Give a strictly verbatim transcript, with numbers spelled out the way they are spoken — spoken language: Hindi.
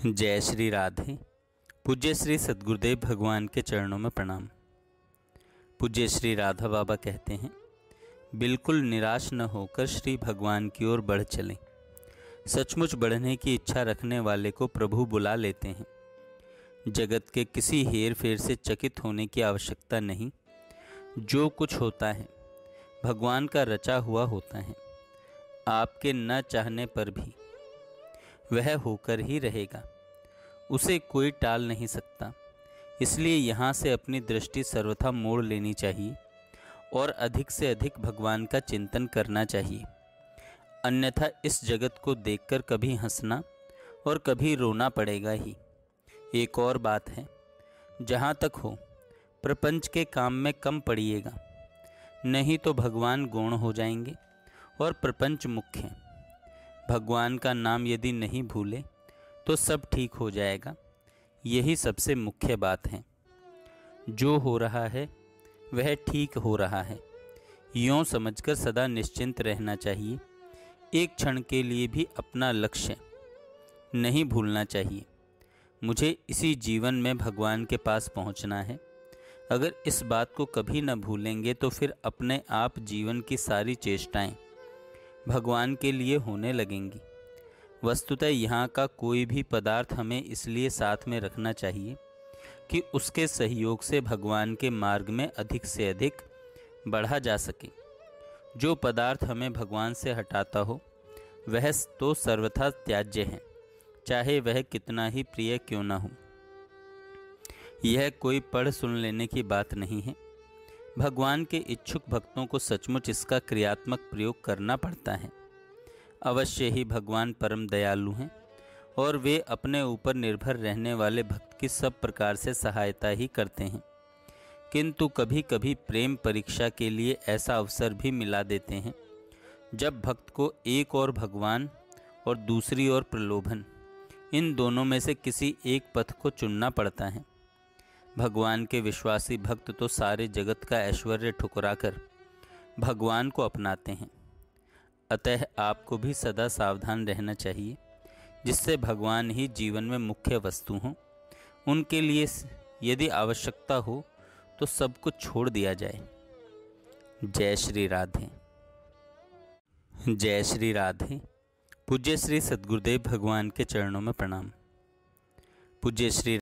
जय श्री राधे। पूज्य श्री सद्गुरुदेव भगवान के चरणों में प्रणाम। पूज्य श्री राधा बाबा कहते हैं, बिल्कुल निराश न होकर श्री भगवान की ओर बढ़ चलें। सचमुच बढ़ने की इच्छा रखने वाले को प्रभु बुला लेते हैं। जगत के किसी हेर फेर से चकित होने की आवश्यकता नहीं। जो कुछ होता है भगवान का रचा हुआ होता है। आपके न चाहने पर भी वह होकर ही रहेगा, उसे कोई टाल नहीं सकता। इसलिए यहाँ से अपनी दृष्टि सर्वथा मोड़ लेनी चाहिए और अधिक से अधिक भगवान का चिंतन करना चाहिए। अन्यथा इस जगत को देखकर कभी हंसना और कभी रोना पड़ेगा ही। एक और बात है, जहाँ तक हो प्रपंच के काम में कम पड़िएगा, नहीं तो भगवान गौण हो जाएंगे और प्रपंच मुख्य। भगवान का नाम यदि नहीं भूले तो सब ठीक हो जाएगा। यही सबसे मुख्य बात है। जो हो रहा है वह ठीक हो रहा है, यों समझकर सदा निश्चिंत रहना चाहिए। एक क्षण के लिए भी अपना लक्ष्य नहीं भूलना चाहिए। मुझे इसी जीवन में भगवान के पास पहुंचना है। अगर इस बात को कभी न भूलेंगे तो फिर अपने आप जीवन की सारी चेष्टाएं भगवान के लिए होने लगेंगी। वस्तुतः यहाँ का कोई भी पदार्थ हमें इसलिए साथ में रखना चाहिए कि उसके सहयोग से भगवान के मार्ग में अधिक से अधिक बढ़ा जा सके। जो पदार्थ हमें भगवान से हटाता हो वह तो सर्वथा त्याज्य है, चाहे वह कितना ही प्रिय क्यों न हो। यह कोई पढ़ सुन लेने की बात नहीं है। भगवान के इच्छुक भक्तों को सचमुच इसका क्रियात्मक प्रयोग करना पड़ता है। अवश्य ही भगवान परम दयालु हैं और वे अपने ऊपर निर्भर रहने वाले भक्त की सब प्रकार से सहायता ही करते हैं। किंतु कभी कभी प्रेम परीक्षा के लिए ऐसा अवसर भी मिला देते हैं जब भक्त को एक और भगवान और दूसरी ओर प्रलोभन, इन दोनों में से किसी एक पथ को चुनना पड़ता है। भगवान के विश्वासी भक्त तो सारे जगत का ऐश्वर्य ठुकराकर भगवान को अपनाते हैं। अतः आपको भी सदा सावधान रहना चाहिए, जिससे भगवान ही जीवन में मुख्य वस्तु हों। उनके लिए यदि आवश्यकता हो तो सब कुछ छोड़ दिया जाए। जय श्री राधे। जय श्री राधे। पूज्य श्री सद्गुरुदेव भगवान के चरणों में प्रणाम। पूज्य श्री